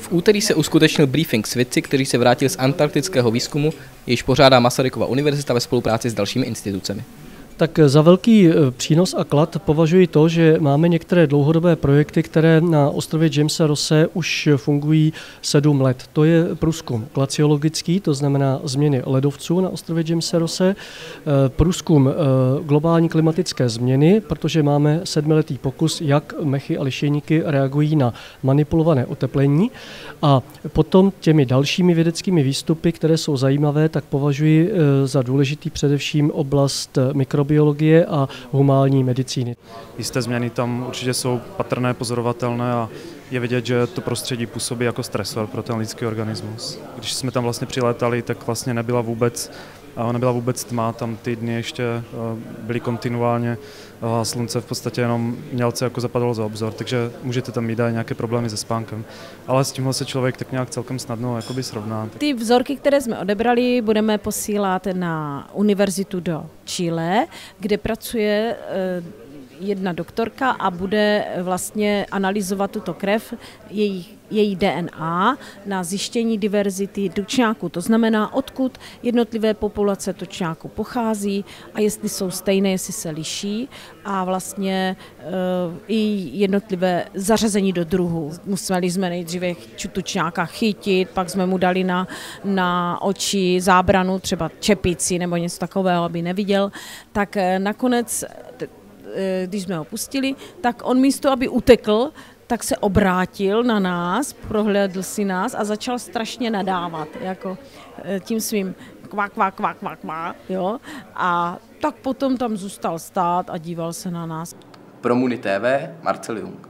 úterý se uskutečnil briefing s vědci, kteří se vrátili z antarktického výzkumu, jejíž pořádá Masarykova univerzita ve spolupráci s dalšími institucemi. Tak za velký přínos a klad považuji to, že máme některé dlouhodobé projekty, které na ostrově Jamese Rosse už fungují 7 let. To je průzkum glaciologický, to znamená změny ledovců na ostrově Jamese Rosse, průzkum globální klimatické změny, protože máme 7letý pokus, jak mechy a lišejníky reagují na manipulované oteplení. A potom těmi dalšími vědeckými výstupy, které jsou zajímavé, tak považuji za důležitý především oblast mikrobiologie a humánní medicíny. Jisté změny tam určitě jsou patrné, pozorovatelné a je vidět, že to prostředí působí jako stresor pro ten lidský organismus. Když jsme tam vlastně přilétali, tak vlastně nebyla vůbec tma, tam ty dny ještě byly kontinuálně a slunce v podstatě jenom mělce jako zapadalo za obzor, takže můžete tam mít nějaké problémy se spánkem. Ale s tímhle se člověk tak nějak celkem snadno jakoby srovná. Ty vzorky, které jsme odebrali, budeme posílat na univerzitu do Chile, kde pracuje jedna doktorka a bude vlastně analyzovat tuto krev, její DNA na zjištění diverzity tučňáků. To znamená, odkud jednotlivé populace tučňáků pochází a jestli jsou stejné, jestli se liší a vlastně i jednotlivé zařazení do druhů. Museli jsme nejdříve tučňáka chytit, pak jsme mu dali na oči zábranu, třeba čepici nebo něco takového, aby neviděl. Tak nakonec, když jsme ho pustili, tak on místo, aby utekl, tak se obrátil na nás, prohlédl si nás a začal strašně nadávat, jako tím svým kvak, kvak, kvak, kvak, kvak, jo. A tak potom tam zůstal stát a díval se na nás. Pro Muni TV Marcel Jung.